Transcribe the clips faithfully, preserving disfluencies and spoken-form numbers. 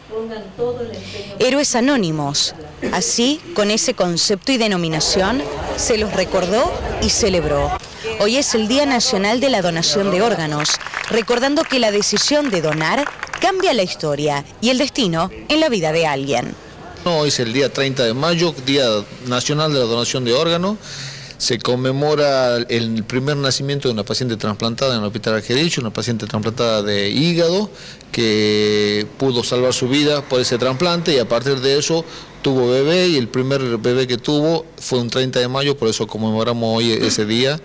Héroes anónimos. Así, con ese concepto y denominación, se los recordó y celebró. Hoy es el Día Nacional de la Donación de Órganos, recordando que la decisión de donar cambia la historia y el destino en la vida de alguien. Hoy es el día treinta de mayo, Día Nacional de la Donación de Órganos. Se conmemora el primer nacimiento de una paciente trasplantada en el Hospital Argerich, una paciente trasplantada de hígado que pudo salvar su vida por ese trasplante y a partir de eso tuvo bebé y el primer bebé que tuvo fue un treinta de mayo, por eso conmemoramos hoy ese día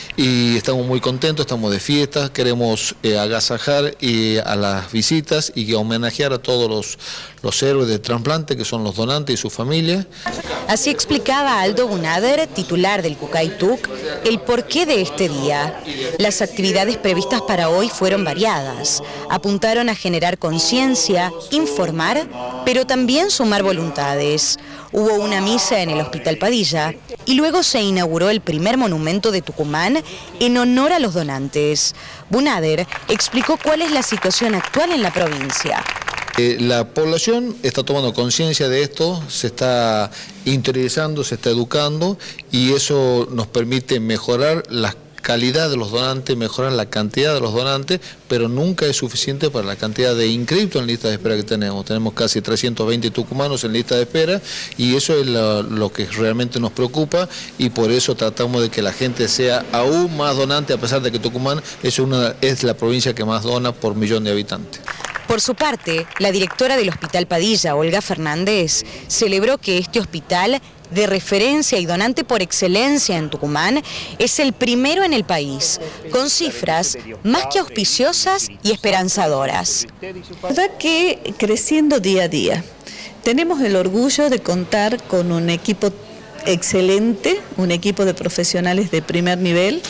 y estamos muy contentos, estamos de fiesta, queremos eh, agasajar eh, a las visitas y homenajear a todos los, los héroes de trasplante que son los donantes y su familia. Así explicaba Aldo Bunader, titular del Cucaytuc, el porqué de este día. Las actividades previstas para hoy fueron variadas. Apuntaron a generar conciencia, informar, pero también sumar voluntades. Hubo una misa en el Hospital Padilla y luego se inauguró el primer monumento de Tucumán en honor a los donantes. Bunader explicó cuál es la situación actual en la provincia. Eh, la población está tomando conciencia de esto, se está interiorizando, se está educando y eso nos permite mejorar la calidad de los donantes, mejorar la cantidad de los donantes, pero nunca es suficiente para la cantidad de inscriptos en lista de espera que tenemos. Tenemos casi trescientos veinte tucumanos en lista de espera y eso es lo, lo que realmente nos preocupa y por eso tratamos de que la gente sea aún más donante, a pesar de que Tucumán es, una, es la provincia que más dona por millón de habitantes. Por su parte, la directora del Hospital Padilla, Olga Fernández, celebró que este hospital de referencia y donante por excelencia en Tucumán es el primero en el país, con cifras más que auspiciosas y esperanzadoras. La verdad que creciendo día a día. Tenemos el orgullo de contar con un equipo excelente, un equipo de profesionales de primer nivel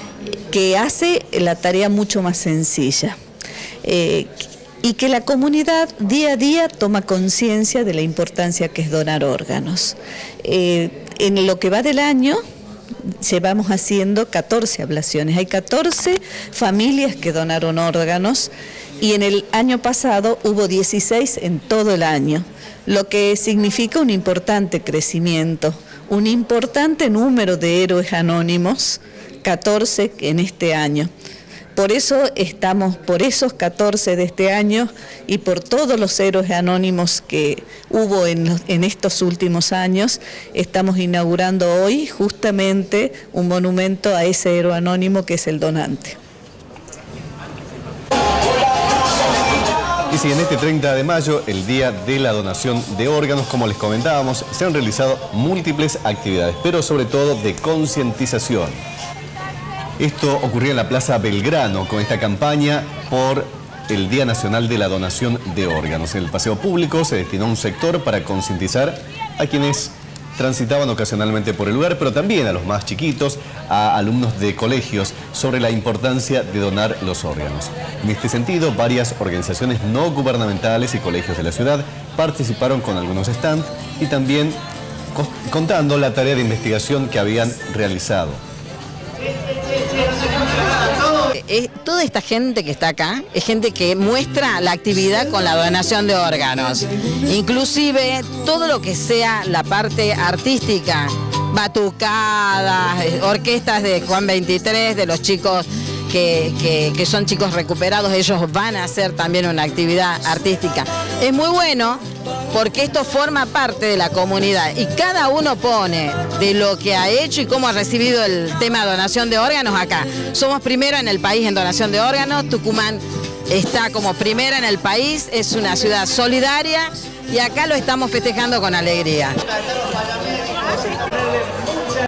que hace la tarea mucho más sencilla. Eh, y que la comunidad día a día toma conciencia de la importancia que es donar órganos. Eh, en lo que va del año llevamos haciendo catorce ablaciones, hay catorce familias que donaron órganos y en el año pasado hubo dieciséis en todo el año, lo que significa un importante crecimiento, un importante número de héroes anónimos, catorce en este año. Por eso estamos, por esos catorce de este año y por todos los héroes anónimos que hubo en, los, en estos últimos años, estamos inaugurando hoy justamente un monumento a ese héroe anónimo que es el donante. Y si en este treinta de mayo, el Día de la Donación de Órganos, como les comentábamos, se han realizado múltiples actividades, pero sobre todo de concientización. Esto ocurrió en la Plaza Belgrano con esta campaña por el Día Nacional de la Donación de Órganos. En el paseo público se destinó un sector para concientizar a quienes transitaban ocasionalmente por el lugar, pero también a los más chiquitos, a alumnos de colegios, sobre la importancia de donar los órganos. En este sentido, varias organizaciones no gubernamentales y colegios de la ciudad participaron con algunos stands y también contando la tarea de investigación que habían realizado. Eh, toda esta gente que está acá es gente que muestra la actividad con la donación de órganos, inclusive todo lo que sea la parte artística, batucadas, orquestas de Juan veintitrés, de los chicos que, que, que son chicos recuperados, ellos van a hacer también una actividad artística. Es muy bueno porque esto forma parte de la comunidad y cada uno pone de lo que ha hecho y cómo ha recibido el tema de donación de órganos acá. Somos primero en el país en donación de órganos, Tucumán está como primera en el país, es una ciudad solidaria y acá lo estamos festejando con alegría.